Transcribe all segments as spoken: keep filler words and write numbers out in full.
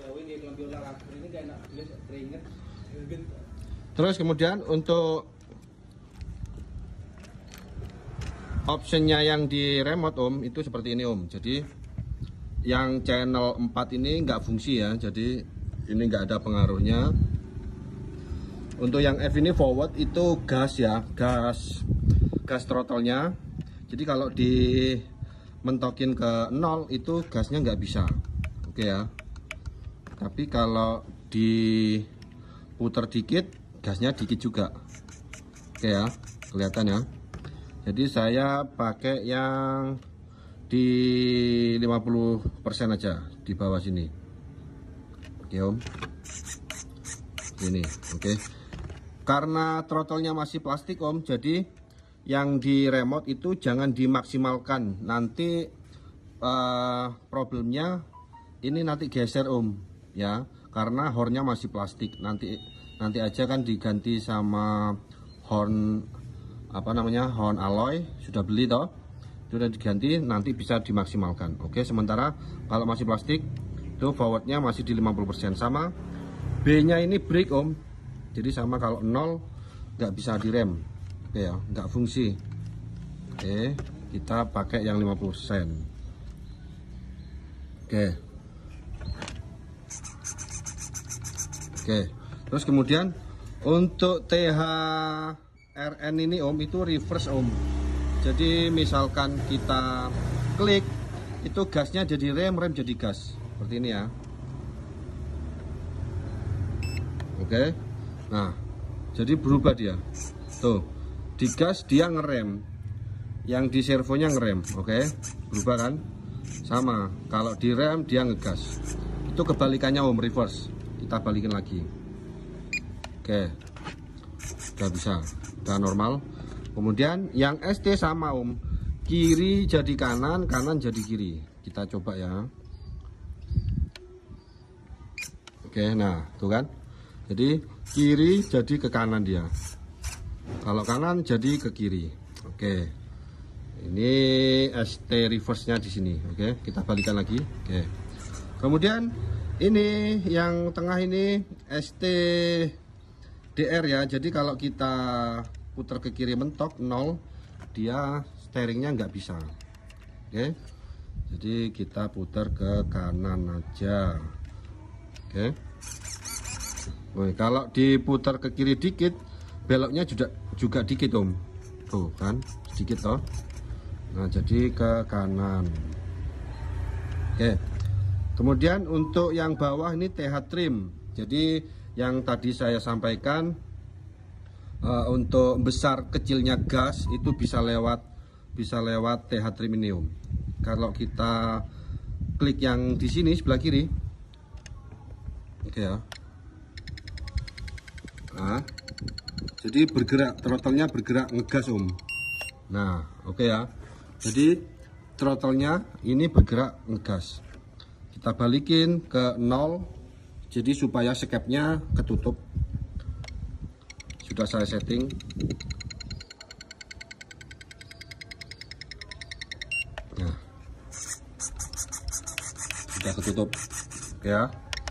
Terus kemudian untuk optionnya yang di remote om itu seperti ini om. Jadi yang channel empat ini nggak fungsi ya, jadi ini nggak ada pengaruhnya. Untuk yang F ini forward itu gas ya, gas gas throttle-nya. Jadi kalau di mentokin ke nol itu gasnya nggak bisa, oke ya. Tapi kalau diputer dikit gasnya dikit juga, oke ya, kelihatan ya. Jadi saya pakai yang di lima puluh persen aja di bawah sini, oke om. Ini oke. Karena throttle-nya masih plastik om, jadi yang di remote itu jangan dimaksimalkan. Nanti uh, problemnya ini nanti geser om ya, karena hornnya masih plastik. Nanti nanti aja kan diganti sama horn apa namanya, horn alloy, sudah beli toh, sudah diganti, nanti bisa dimaksimalkan. Oke, sementara kalau masih plastik itu forwardnya masih di lima puluh persen. Sama B nya ini brake om, jadi sama kalau nol nggak bisa direm, oke ya, nggak fungsi. Oke, kita pakai yang lima puluh persen. Oke, oke. Terus kemudian untuk T H R N ini om itu reverse om. Jadi misalkan kita klik itu gasnya jadi rem, rem jadi gas, seperti ini ya. Oke, nah jadi berubah dia tuh, di gas dia ngerem, yang di servonya ngerem. Oke, berubah kan, sama kalau di rem dia ngegas. Itu kebalikannya om, reverse. Kita balikin lagi. Oke, udah bisa, udah normal. Kemudian yang S T sama om, kiri jadi kanan, kanan jadi kiri. Kita coba ya. Oke, nah tuh kan, jadi kiri jadi ke kanan dia, kalau kanan jadi ke kiri. Oke, ini S T reverse nya di sini. Oke, kita balikan lagi. Oke, kemudian ini yang tengah ini S T D R ya. Jadi kalau kita putar ke kiri mentok nol, dia steeringnya nggak bisa. Oke, jadi kita putar ke kanan aja. Oke, oke. Kalau diputar ke kiri dikit, beloknya juga juga dikit om, tuh kan sedikit toh. Nah jadi ke kanan. Oke, kemudian untuk yang bawah ini T H trim. Jadi yang tadi saya sampaikan, Uh, untuk besar kecilnya gas itu bisa lewat bisa lewat T H trim ini om. Kalau kita klik yang di sini sebelah kiri, oke ya. Nah, jadi bergerak, throttle-nya bergerak ngegas om. Nah, oke ya. Jadi throttle-nya ini bergerak ngegas. Kita balikin ke nol, jadi supaya skep-nya ketutup. Sudah saya setting. Nah, sudah ketutup. Oke ya.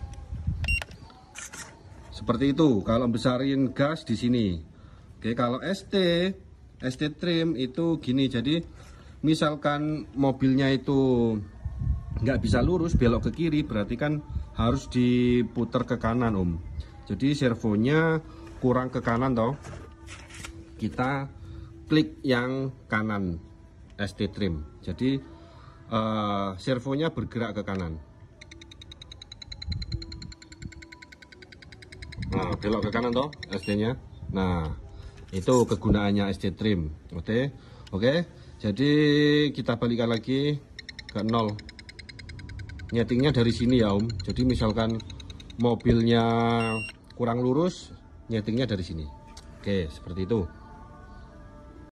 Seperti itu kalau besarin gas di sini. Oke, kalau S T S T trim itu gini. Jadi misalkan mobilnya itu nggak bisa lurus, belok ke kiri, berarti kan harus diputar ke kanan om. Jadi servonya kurang ke kanan toh, kita klik yang kanan S T trim, jadi uh, servonya bergerak ke kanan. Nah belok ke kanan toh S T nya. Nah itu kegunaannya S T trim. Oke, oke. Jadi kita balikan lagi ke nol. Nyetingnya dari sini ya om. Jadi misalkan mobilnya kurang lurus, nyetingnya dari sini. Oke, seperti itu.